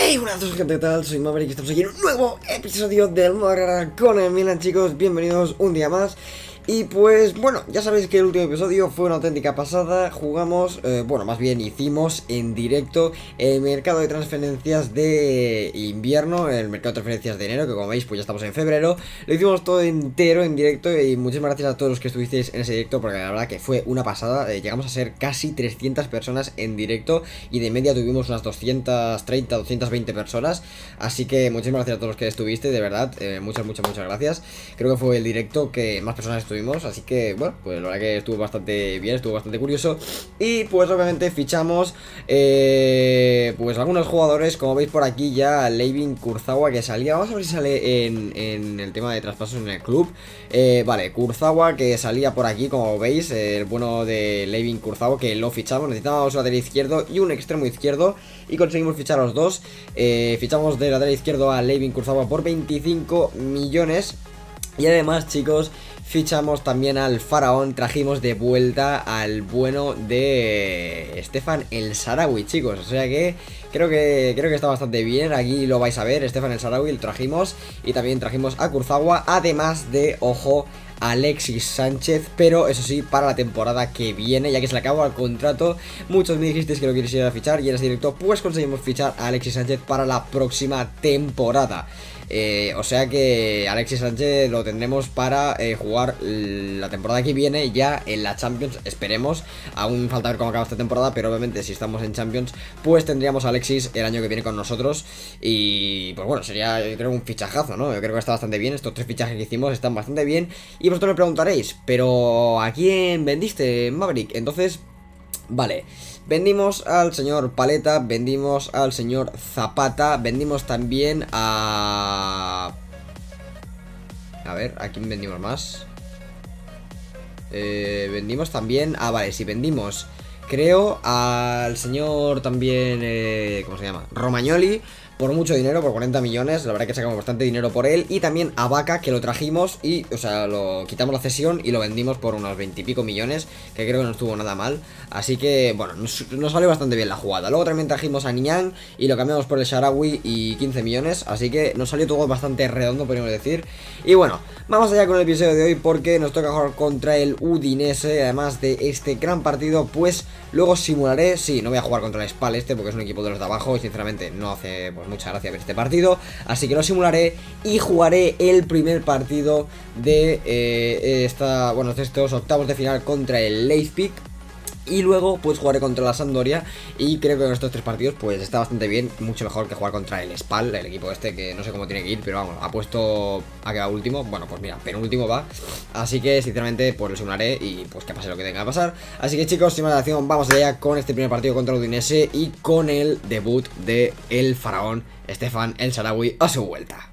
Hey, buenas a todos, gente, ¿qué tal? Soy Maverick y estamos aquí en un nuevo episodio del Modo con el Milan, chicos. Bienvenidos un día más. Y pues, bueno, ya sabéis que el último episodio fue una auténtica pasada. Jugamos, bueno, más bien hicimos en directo el mercado de transferencias de invierno, el mercado de transferencias de enero, que como veis, pues ya estamos en febrero. Lo hicimos todo entero en directo y muchísimas gracias a todos los que estuvisteis en ese directo, porque la verdad que fue una pasada. Llegamos a ser casi 300 personas en directo y de media tuvimos unas 230, 220 personas. Así que muchísimas gracias a todos los que estuviste, de verdad, muchas gracias. Creo que fue el directo que más personas estuvimos. Así que, bueno, pues la verdad que estuvo bastante bien, estuvo bastante curioso. Y pues obviamente fichamos pues algunos jugadores, como veis por aquí ya, Layvin Kurzawa, que salía. Vamos a ver si sale en el tema de traspasos en el club. Vale, Kurzawa, que salía por aquí, como veis, el bueno de Layvin Kurzawa, que lo fichamos. Necesitábamos un lateral izquierdo y un extremo izquierdo, y conseguimos fichar a los dos. Fichamos de lateral izquierdo a Layvin Kurzawa por 25 millones. Y además, chicos, fichamos también al faraón. Trajimos de vuelta al bueno de Stefan El Shaarawy, chicos. O sea que creo que está bastante bien. Aquí lo vais a ver, Stefan El Shaarawy lo trajimos. Y también trajimos a Kurzawa, además de, ojo, Alexis Sánchez, pero eso sí, para la temporada que viene, ya que se le acabó el contrato. Muchos me dijisteis que lo quisiera fichar y en ese directo pues conseguimos fichar a Alexis Sánchez para la próxima temporada. O sea que Alexis Sánchez lo tendremos para jugar la temporada que viene ya en la Champions, esperemos. Aún falta ver cómo acaba esta temporada, pero obviamente si estamos en Champions pues tendríamos a Alexis el año que viene con nosotros. Y pues bueno, sería, yo creo, un fichajazo, ¿no? Yo creo que está bastante bien, estos tres fichajes que hicimos están bastante bien. Y vosotros me preguntaréis, ¿pero a quién vendiste, Maverick? Entonces, vale, vendimos al señor Paleta, vendimos al señor Zapata, vendimos también a... A ver, ¿a quién vendimos más? Vendimos también... Ah, vale, sí, vendimos, creo, al señor también... ¿cómo se llama? Romagnoli, por mucho dinero, por 40 millones. La verdad que sacamos bastante dinero por él. Y también a Vaca, que lo trajimos y, o sea, lo quitamos la cesión y lo vendimos por unos 20 y pico millones, que creo que no estuvo nada mal. Así que, bueno, nos salió bastante bien la jugada. Luego también trajimos a Niang y lo cambiamos por el Shaarawy y 15 millones. Así que nos salió todo bastante redondo, podríamos decir. Y bueno, vamos allá con el episodio de hoy, porque nos toca jugar contra el Udinese. Además de este gran partido, pues luego simularé, sí, no voy a jugar contra el Spal porque es un equipo de los de abajo y sinceramente no hace pues mucha gracia ver este partido. Así que lo simularé y jugaré el primer partido de de estos octavos de final contra el Leipzig. Y luego pues jugaré contra la Sampdoria. Y creo que en estos tres partidos pues está bastante bien. Mucho mejor que jugar contra el Spal, el equipo este que no sé cómo tiene que ir, pero vamos, ha puesto a que va último. Bueno, pues mira, penúltimo va. Así que sinceramente pues lo simularé y pues que pase lo que tenga que pasar. Así que, chicos, sin más dilación, vamos allá con este primer partido contra el Udinese y con el debut de el faraón Stefan El Shaarawy a su vuelta.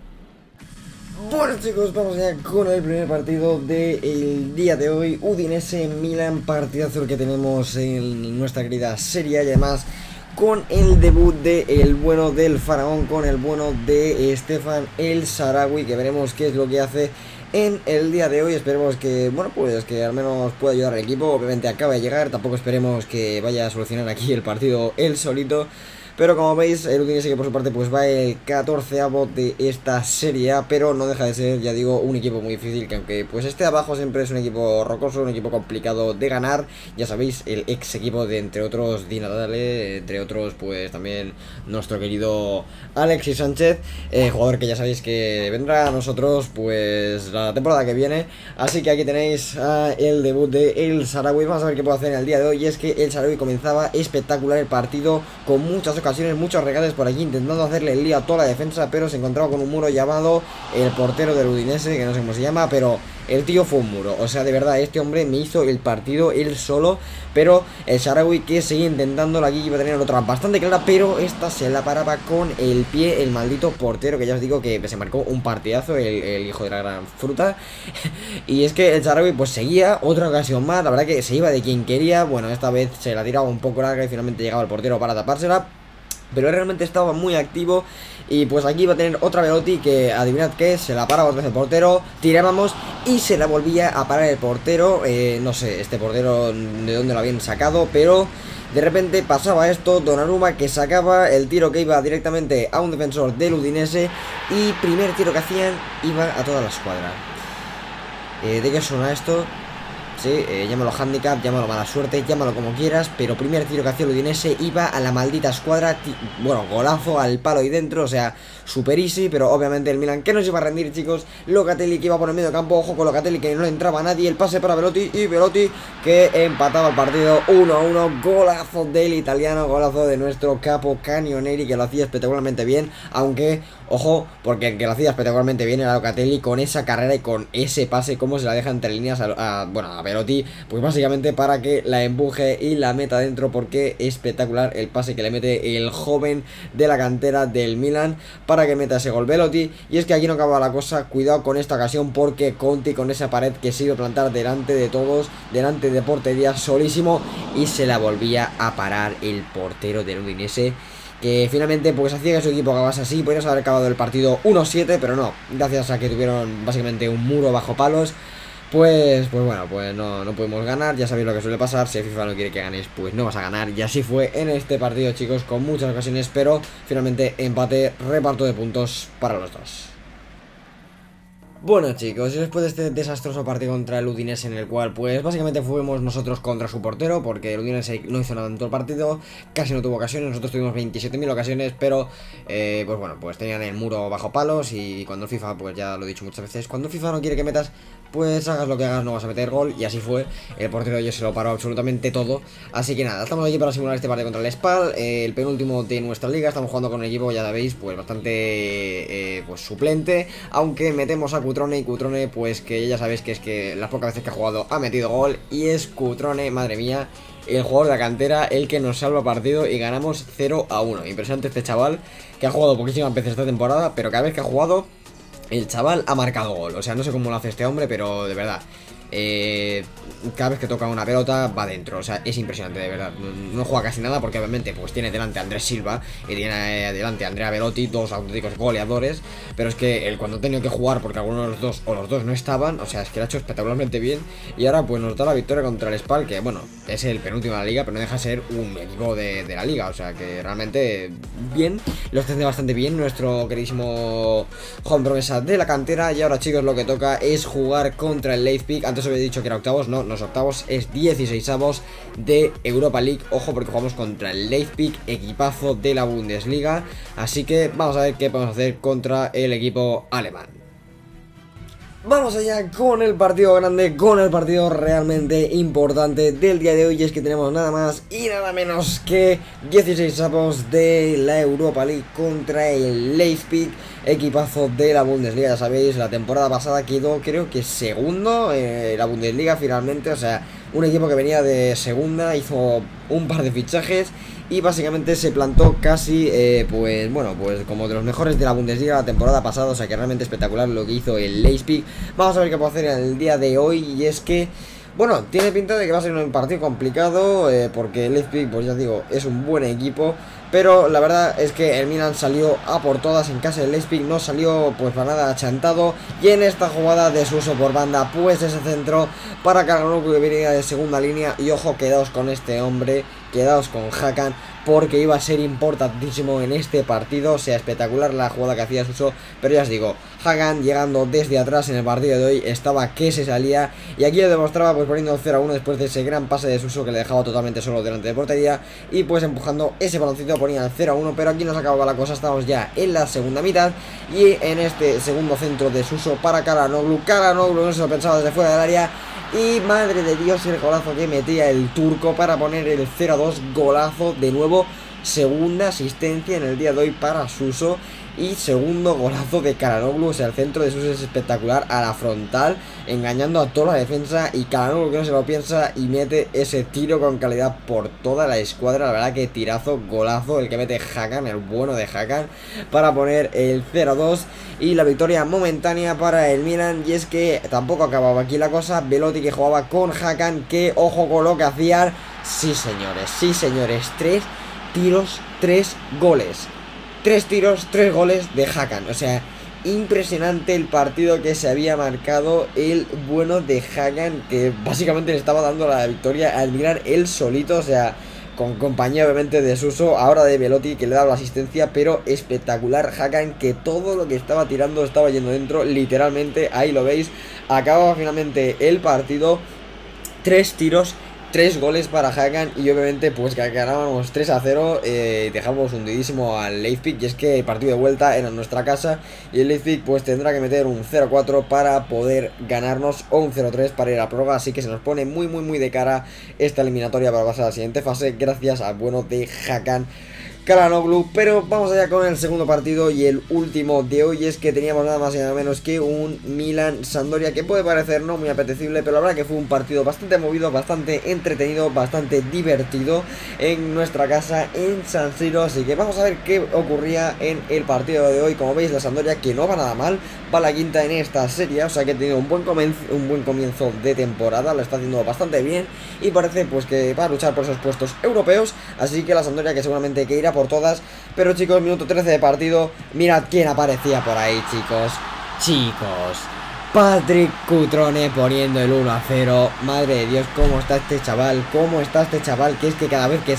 Bueno, chicos, vamos ya con el primer partido del día de hoy, Udinese-Milan, partidazo que tenemos en nuestra querida serie. Y además con el debut de el bueno del faraón, con el bueno de Stefan El Shaarawy, que veremos qué es lo que hace en el día de hoy. Esperemos que, bueno, pues que al menos pueda ayudar al equipo. Obviamente acaba de llegar, tampoco esperemos que vaya a solucionar aquí el partido él solito. Pero como veis, el Udinese, que por su parte pues va el 14avo de esta serie A, pero no deja de ser, ya digo, un equipo muy difícil, que aunque pues esté abajo siempre es un equipo rocoso, un equipo complicado de ganar. Ya sabéis, el ex equipo de, entre otros, Di Natale, entre otros pues también nuestro querido Alexis Sánchez, jugador que ya sabéis que vendrá a nosotros pues la temporada que viene. Así que aquí tenéis el debut de El Shaarawy. Vamos a ver qué puede hacer en el día de hoy. Y es que El Shaarawy comenzaba espectacular el partido, con muchas ocasiones, muchos regates por aquí, intentando hacerle el lío a toda la defensa, pero se encontraba con un muro llamado el portero del Udinese, que no sé cómo se llama, pero el tío fue un muro. O sea, de verdad, este hombre me hizo el partido él solo. Pero el Shaarawy, que seguía intentándolo, aquí iba a tener otra bastante clara, pero esta se la paraba con el pie el maldito portero, que ya os digo que se marcó un partidazo, el hijo de la gran fruta. Y es que el Shaarawy pues seguía, otra ocasión más, la verdad que se iba de quien quería. Bueno, esta vez se la tiraba un poco larga y finalmente llegaba el portero para tapársela, pero realmente estaba muy activo. Y pues aquí va a tener otra Velotti, que adivinad qué, se la para otra vez el portero, tirábamos y se la volvía a parar el portero. No sé este portero de dónde lo habían sacado, pero De repente pasaba esto, Donnarumma que sacaba el tiro que iba directamente a un defensor del Udinese y primer tiro que hacían iba a toda la escuadra. ¿De qué suena esto? Sí, llámalo handicap, llámalo mala suerte, llámalo como quieras, pero primer tiro que hacía el Udinese iba a la maldita escuadra, bueno, golazo al palo y dentro, o sea, super easy, pero obviamente el Milan que no se iba a rendir, chicos. Locatelli que iba por el medio campo, ojo con Locatelli que no le entraba a nadie, el pase para Belotti y Belotti que empataba el partido 1-1, golazo del italiano, golazo de nuestro capo Cagnoneri que lo hacía espectacularmente bien, aunque, ojo, porque el que lo hacía espectacularmente bien era Locatelli con esa carrera y con ese pase, como se la deja entre líneas a Belotti, pues básicamente para que la empuje y la meta dentro, porque espectacular el pase que le mete el joven de la cantera del Milan para que meta ese gol Belotti. Y es que aquí no acaba la cosa, cuidado con esta ocasión porque Conti con esa pared que se iba a plantar delante de todos, delante de portería solísimo, y se la volvía a parar el portero del Udinese, que finalmente pues hacía que su equipo acabase así. Podríamos haber acabado el partido 1-7, pero no, gracias a que tuvieron básicamente un muro bajo palos. Pues bueno, pues no pudimos ganar. Ya sabéis lo que suele pasar, si el FIFA no quiere que ganes, pues no vas a ganar. Y así fue en este partido, chicos, con muchas ocasiones, pero finalmente empate, reparto de puntos para los dos. Bueno, chicos, y después de este desastroso partido contra el Udinese, en el cual pues básicamente fuimos nosotros contra su portero, porque el Udinese no hizo nada en todo el partido, casi no tuvo ocasiones, nosotros tuvimos 27.000 ocasiones, pero pues bueno, pues tenían el muro bajo palos. Y cuando el FIFA, pues ya lo he dicho muchas veces, cuando el FIFA no quiere que metas, pues hagas lo que hagas, no vas a meter gol. Y así fue, el portero de ellos se lo paró absolutamente todo. Así que nada, estamos aquí para simular este partido contra el Spal, el penúltimo de nuestra liga. Estamos jugando con un equipo, ya veis, pues bastante pues suplente, aunque metemos a Cutrone, y Cutrone pues que ya sabéis que es que las pocas veces que ha jugado ha metido gol. Y es Cutrone, madre mía, el jugador de la cantera, el que nos salva el partido y ganamos 0-1. Impresionante este chaval, que ha jugado poquísimas veces esta temporada, pero cada vez que ha jugado el chaval ha marcado gol. O sea, no sé cómo lo hace este hombre, pero de verdad, cada vez que toca una pelota va dentro. O sea, es impresionante, de verdad. No juega casi nada porque obviamente pues tiene delante a Andrés Silva y tiene delante a Andrea Belotti, dos auténticos goleadores. Pero es que él, cuando ha tenido que jugar porque alguno de los dos o los dos no estaban, o sea, es que lo ha hecho espectacularmente bien. Y ahora pues nos da la victoria contra el Spal, que bueno, es el penúltimo de la liga, pero no deja de ser un equipo de la liga. O sea, que realmente bien, lo está haciendo bastante bien nuestro queridísimo joven promesa de la cantera. Y ahora, chicos, lo que toca es jugar contra el Leipzig. Antes os había dicho que era octavos, no es octavos, es 16avos de Europa League. Ojo, porque jugamos contra el Leipzig, equipazo de la Bundesliga. Así que vamos a ver qué podemos hacer contra el equipo alemán. Vamos allá con el partido grande, con el partido realmente importante del día de hoy. Y es que tenemos nada más y nada menos que 16avos de la Europa League contra el Leipzig, equipazo de la Bundesliga. Ya sabéis, la temporada pasada quedó, creo que segundo en la Bundesliga finalmente. O sea, un equipo que venía de segunda, hizo un par de fichajes y básicamente se plantó casi, pues bueno, pues como de los mejores de la Bundesliga la temporada pasada. O sea, que realmente espectacular lo que hizo el Leipzig. Vamos a ver qué puedo hacer en el día de hoy. Y es que, bueno, tiene pinta de que va a ser un partido complicado, porque el Leipzig, pues ya digo, es un buen equipo. Pero la verdad es que el Milan salió a por todas en casa del Leipzig, no salió pues para nada achantado. Y en esta jugada de Suso por banda, pues ese centro para Calhanoglu, que venía de segunda línea. Y ojo, quedaos con este hombre, quedaos con Hakan, porque iba a ser importantísimo en este partido. O sea, espectacular la jugada que hacía Suso. Pero ya os digo, Hakan llegando desde atrás en el partido de hoy estaba que se salía. Y aquí lo demostraba pues poniendo 0-1 después de ese gran pase de Suso que le dejaba totalmente solo delante de portería. Y pues empujando ese baloncito ponía el 0-1. Pero aquí nos acababa la cosa, estamos ya en la segunda mitad. Y en este segundo centro de Suso para Calhanoglu. Calhanoglu no se lo pensaba desde fuera del área. Y madre de Dios, el golazo que metía el turco para poner el 0-2, golazo de nuevo. Segunda asistencia en el día de hoy para Suso y segundo golazo de Calhanoglu. O sea, el centro de Suso es espectacular a la frontal, engañando a toda la defensa, y Calhanoglu que no se lo piensa y mete ese tiro con calidad por toda la escuadra. La verdad que tirazo, golazo el que mete Hakan, el bueno de Hakan, para poner el 0-2 y la victoria momentánea para el Milan. Y es que tampoco acababa aquí la cosa. Belotti que jugaba con Hakan, que ojo con lo que hacían. Sí señores, 3 tiros, 3 goles. 3 tiros, 3 goles de Hakan. O sea, impresionante el partido que se había marcado el bueno de Hakan, que básicamente le estaba dando la victoria al Milan él solito. O sea, con compañía obviamente de Suso, ahora de Velotti que le da la asistencia, pero espectacular Hakan, que todo lo que estaba tirando estaba yendo dentro, literalmente, ahí lo veis. Acababa finalmente el partido, 3 tiros, 3 goles para Hakan y obviamente pues que ganábamos 3-0, dejamos hundidísimo al Leipzig. Y es que el partido de vuelta era en nuestra casa y el Leipzig pues tendrá que meter un 0-4 para poder ganarnos, o un 0-3 para ir a prórroga. Así que se nos pone muy de cara esta eliminatoria para pasar a la siguiente fase, gracias al bueno de Hakan Calhanoglu. Pero vamos allá con el segundo partido y el último de hoy. Es que teníamos nada más y nada menos que un Milan-Sampdoria, que puede parecer no muy apetecible, pero la verdad que fue un partido bastante movido, bastante entretenido, bastante divertido en nuestra casa en San Siro. Así que vamos a ver qué ocurría en el partido de hoy. Como veis, la Sampdoria, que no va nada mal, va a la quinta en esta serie, o sea que ha tenido un buen comienzo de temporada, lo está haciendo bastante bien y parece pues que va a luchar por esos puestos europeos. Así que la Sampdoria, que seguramente que irá por todas. Pero chicos, minuto 13 de partido, mirad quién aparecía por ahí, chicos, Patrick Cutrone poniendo el 1-0. Madre de Dios, cómo está este chaval, que es que cada vez que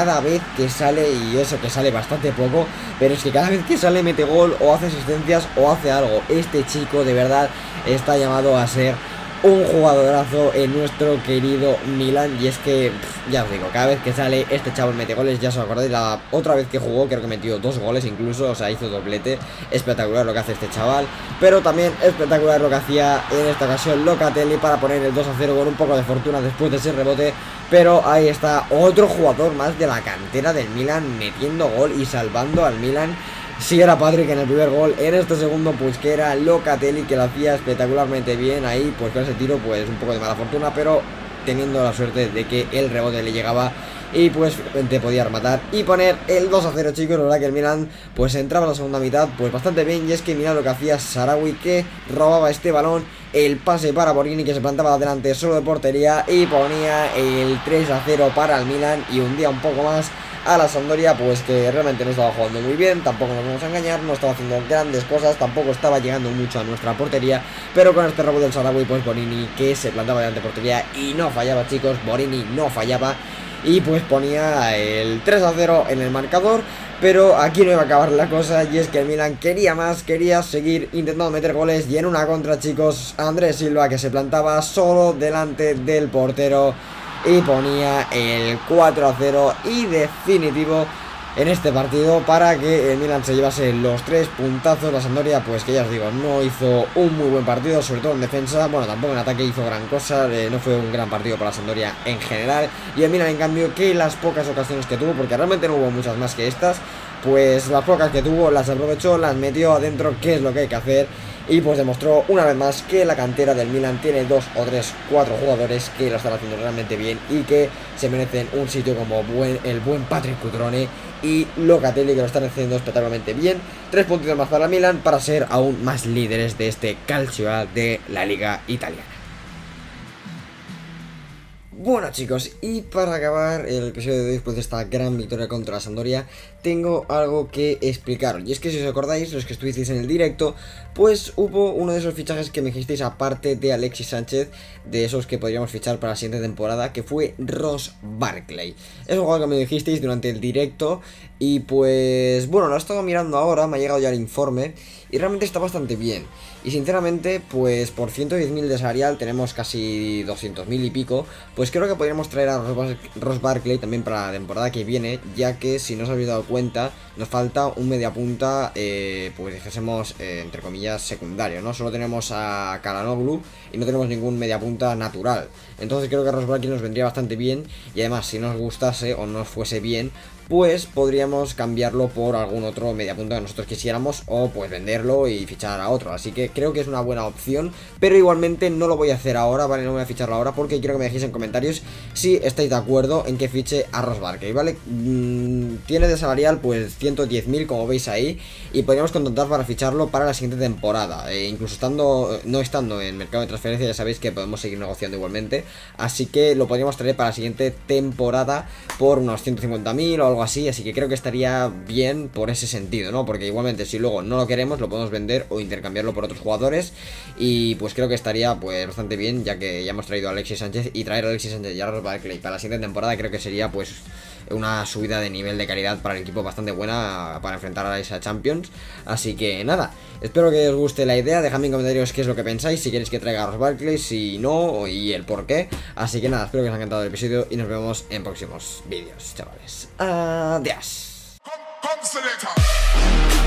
sale, y eso que sale bastante poco, pero es que cada vez que sale mete gol o hace asistencias o hace algo. Este chico de verdad está llamado a ser un jugadorazo en nuestro querido Milan. Y es que, ya os digo, cada vez que sale este chaval mete goles. Ya os acordáis, la otra vez que jugó creo que metió 2 goles incluso, o sea, hizo doblete. Espectacular lo que hace este chaval, pero también espectacular lo que hacía en esta ocasión Locatelli para poner el 2-0 con un poco de fortuna después de ese rebote. Pero ahí está otro jugador más de la cantera del Milan metiendo gol y salvando al Milan. Sí, era Patrick en el primer gol, en este segundo pues que era Locatelli, que lo hacía espectacularmente bien ahí, pues con ese tiro pues un poco de mala fortuna, pero teniendo la suerte de que el rebote le llegaba y pues te podía rematar y poner el 2-0, chicos. La verdad que el Milan pues entraba en la segunda mitad pues bastante bien, y es que mirad lo que hacía Sarawi, que robaba este balón, el pase para Borini, que se plantaba adelante solo de portería y ponía el 3-0 para el Milan, y hundía un poco más a la Sampdoria, pues que realmente no estaba jugando muy bien, tampoco nos vamos a engañar, no estaba haciendo grandes cosas, tampoco estaba llegando mucho a nuestra portería, pero con este robo del Sarawi, pues Borini, que se plantaba delante de portería y no fallaba, chicos, Borini no fallaba, y pues ponía el 3-0 en el marcador. Pero aquí no iba a acabar la cosa, y es que el Milan quería más, quería seguir intentando meter goles, y en una contra, chicos, Andrés Silva, que se plantaba solo delante del portero y ponía el 4-0 y definitivo en este partido para que el Milan se llevase los 3 puntazos. La Sampdoria, pues que ya os digo, no hizo un muy buen partido, sobre todo en defensa. Bueno, tampoco en ataque hizo gran cosa, no fue un gran partido para la Sampdoria en general. Y el Milan, en cambio, que las pocas ocasiones que tuvo, porque realmente no hubo muchas más que estas, pues las pocas que tuvo las aprovechó, las metió adentro, que es lo que hay que hacer. Y pues demostró una vez más que la cantera del Milan tiene 2 o 3, 4 jugadores que lo están haciendo realmente bien y que se merecen un sitio como el buen Patrick Cutrone y Locatelli, que lo están haciendo espectacularmente bien. 3 puntitos más para el Milan para ser aún más líderes de este calcio de la Liga Italiana. Bueno, chicos, y para acabar el episodio de hoy, después de esta gran victoria contra la Sampdoria, tengo algo que explicaros. Y es que si os acordáis, los que estuvisteis en el directo, pues hubo uno de esos fichajes que me dijisteis, aparte de Alexis Sánchez, de esos que podríamos fichar para la siguiente temporada, que fue Ross Barkley. Es un jugador que me dijisteis durante el directo, y pues bueno, lo he estado mirando ahora, me ha llegado ya el informe, y realmente está bastante bien. Y sinceramente, pues por 110.000 de salarial tenemos casi 200.000 y pico. Pues creo que podríamos traer a Ross Barkley también para la temporada que viene, ya que si no os habéis dado cuenta, nos falta un mediapunta, pues dijésemos, entre comillas, secundario, ¿no? Solo tenemos a Calhanoglu y no tenemos ningún mediapunta natural. Entonces creo que Ross Barkley nos vendría bastante bien, y además si nos gustase o nos fuese bien, pues podríamos cambiarlo por algún otro mediapunta que nosotros quisiéramos, o pues venderlo y fichar a otro. Así que creo que es una buena opción, pero igualmente no lo voy a hacer ahora, ¿vale? No voy a ficharlo ahora porque quiero que me dejéis en comentarios si estáis de acuerdo en que fiche a Ross Barkley, ¿vale? Tiene de salarial pues 110.000, como veis ahí, y podríamos contratar para ficharlo para la siguiente temporada, incluso no estando en mercado de transferencia, ya sabéis que podemos seguir negociando igualmente. Así que lo podríamos traer para la siguiente temporada por unos 150.000 o algo así que creo que estaría bien por ese sentido, ¿no? Porque igualmente si luego no lo queremos, lo podemos vender o intercambiarlo por otros jugadores, y pues creo que estaría pues bastante bien, ya que ya hemos traído a Alexis Sánchez, y traer a Alexis Sánchez y a Ross Barkley para la siguiente temporada creo que sería pues una subida de nivel de calidad para el equipo bastante buena para enfrentar a esa Champions. Así que nada, espero que os guste la idea, dejadme en comentarios qué es lo que pensáis, si queréis que traiga a los Barclays, si no, y el por qué. Así que nada, espero que os haya encantado el episodio y nos vemos en próximos vídeos, chavales. Adiós.